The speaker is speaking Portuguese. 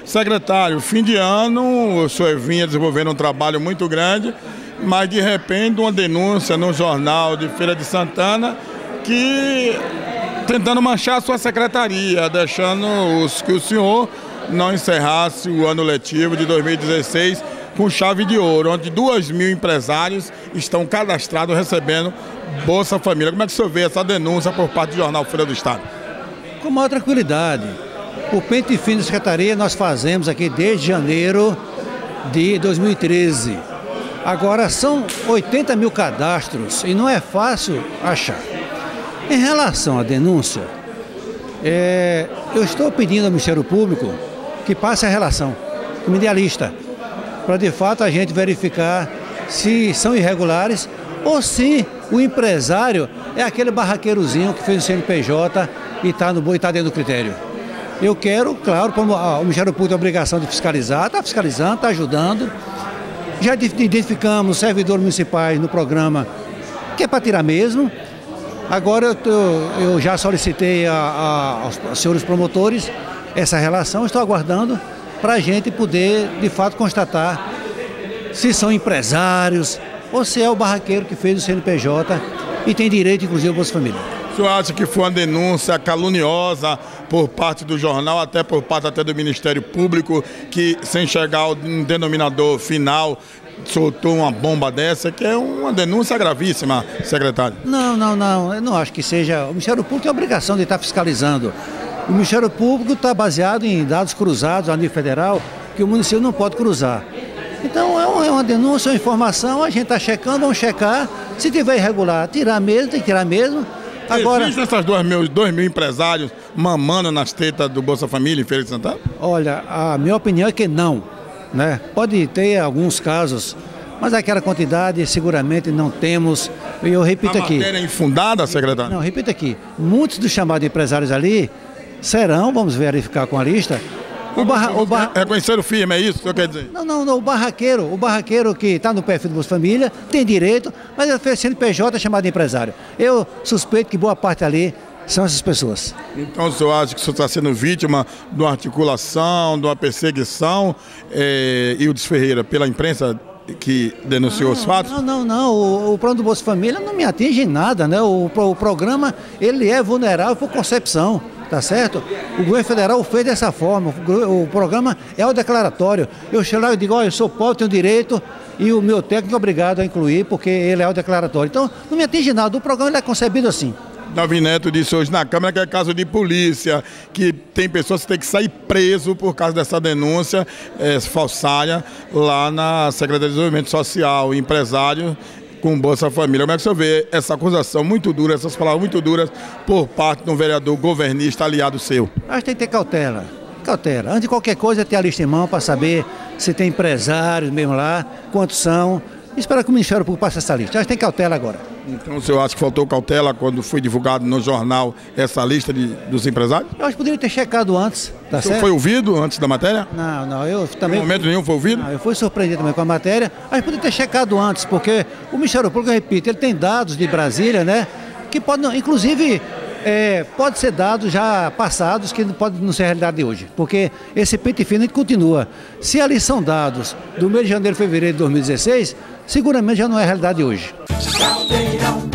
Secretário, fim de ano, o senhor vinha desenvolvendo um trabalho muito grande, mas de repente uma denúncia no jornal de Feira de Santana que tentando manchar a sua secretaria, deixando que o senhor não encerrasse o ano letivo de 2016 com chave de ouro, onde 2.000 empresários estão cadastrados recebendo Bolsa Família. Como é que o senhor vê essa denúncia por parte do jornal Feira do Estado? Com maior tranquilidade. O pente fino da secretaria nós fazemos aqui desde janeiro de 2013. Agora são 80 mil cadastros e não é fácil achar. Em relação à denúncia, eu estou pedindo ao Ministério Público que passe a relação como idealista, para de fato a gente verificar se são irregulares ou se o empresário é aquele barraqueirozinho que fez o CNPJ e está dentro do critério. Eu quero, claro, como o Ministério Público tem a obrigação de fiscalizar, está fiscalizando, está ajudando. Já identificamos servidores municipais no programa que é para tirar mesmo. Agora eu já solicitei aos senhores promotores essa relação, estou aguardando para a gente poder, de fato, constatar se são empresários ou se é o barraqueiro que fez o CNPJ e tem direito, inclusive, ao Bolsa Família. O senhor acha que foi uma denúncia caluniosa por parte do jornal, até por parte do Ministério Público, que, sem chegar ao denominador final, soltou uma bomba dessa, que é uma denúncia gravíssima, secretário? Não, eu não acho que seja. O Ministério Público tem a obrigação de estar fiscalizando. O Ministério Público está baseado em dados cruzados a nível federal, que o município não pode cruzar. Então é uma denúncia, uma informação, a gente está checando, vamos checar. Se tiver irregular, tirar mesmo, tem que tirar mesmo. Agora, existem essas 2.000 empresários mamando nas tetas do Bolsa Família em Feira de Santana? Olha, a minha opinião é que não, né? Pode ter alguns casos, mas aquela quantidade seguramente não temos. E eu repito aqui. A matéria é infundada, secretário? Não, repito aqui. Muitos dos chamados empresários ali serão, vamos verificar com a lista. Reconheceram firme, é isso que o senhor quer dizer? Não, o barraqueiro que está no perfil do Bolsa Família tem direito, mas ele fez CNPJ chamado de empresário. Eu suspeito que boa parte ali são essas pessoas. Então o senhor acha que o senhor está sendo vítima de uma articulação, de uma perseguição, e o Ferreira, pela imprensa que denunciou os fatos? Não. O plano do Bolsa Família não me atinge em nada, né? O programa, ele é vulnerável por concepção. Tá certo? O governo federal fez dessa forma, o programa é o declaratório. Eu chego lá e digo, olha, eu sou pobre, tenho direito, e o meu técnico é obrigado a incluir, porque ele é o declaratório. Então, não me atinge nada, o programa ele é concebido assim. Davi Neto disse hoje na Câmara que é caso de polícia, que tem pessoas que têm que sair preso por causa dessa denúncia falsária lá na Secretaria de Desenvolvimento Social, empresário com Bolsa Família. Como é que o senhor vê essa acusação muito dura, essas palavras muito duras por parte de um vereador governista aliado seu? Acho que tem que ter cautela. Antes de qualquer coisa, ter a lista em mão para saber se tem empresários mesmo lá, quantos são. Espero que o Ministério Público passe essa lista. Acho que tem cautela agora. Então o senhor acha que faltou cautela quando foi divulgado no jornal essa lista dos empresários? Eu acho que poderia ter checado antes, tá certo? Foi ouvido antes da matéria? Não, eu também... Em momento nenhum foi ouvido? Não, eu fui surpreendido também com a matéria. Acho que poderia ter checado antes, porque o Ministério Público, eu repito, ele tem dados de Brasília, né? Que podem, inclusive, pode ser dados já passados que podem não ser a realidade de hoje. Porque esse pente fino continua. Se ali são dados do mês de janeiro e fevereiro de 2016, seguramente já não é a realidade de hoje.